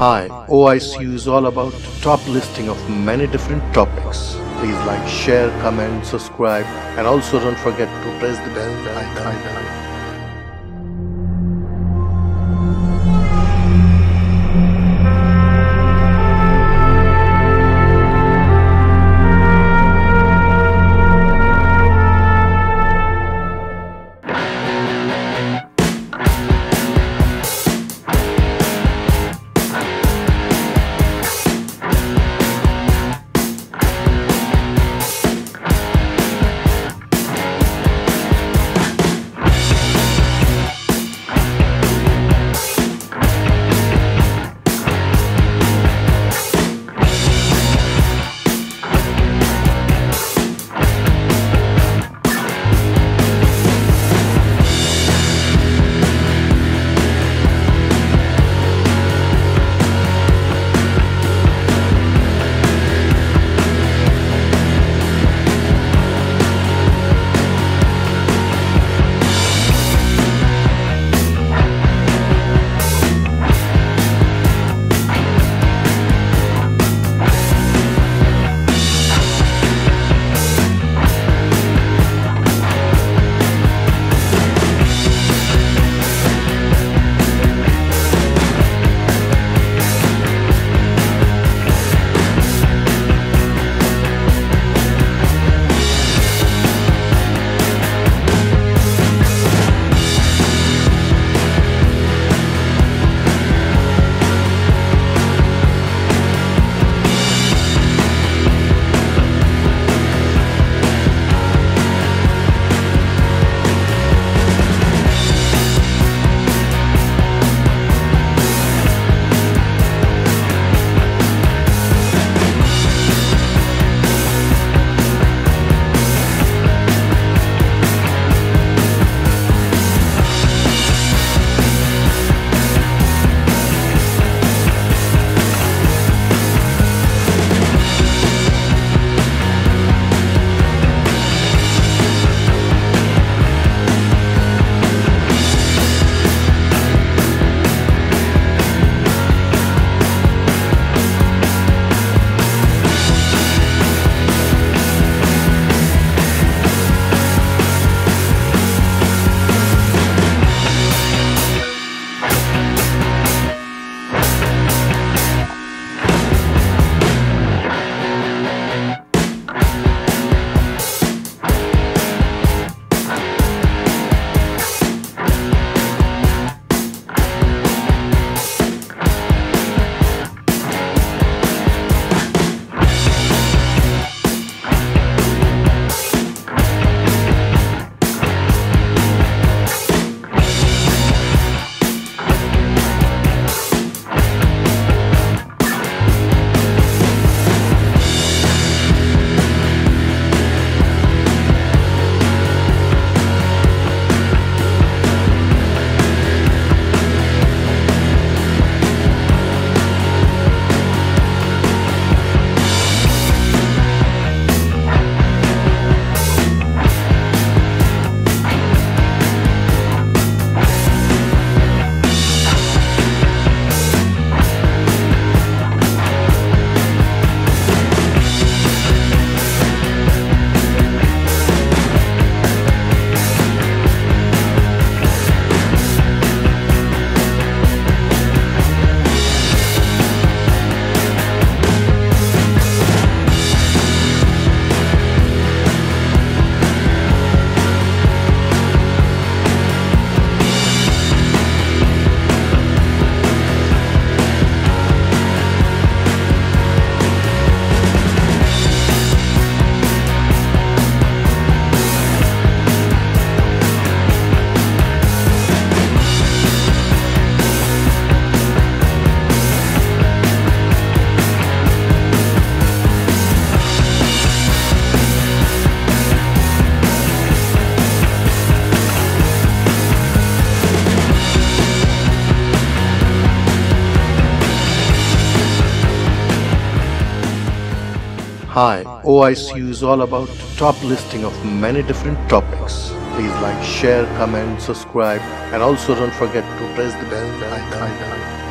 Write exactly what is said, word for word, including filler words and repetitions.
Hi, O I C U is all about top listing of many different topics. Please like, share, comment, subscribe, and also don't forget to press the bell icon. Hi, O I C U is all about top listing of many different topics. Please like, share, comment, subscribe, and also don't forget to press the bell icon.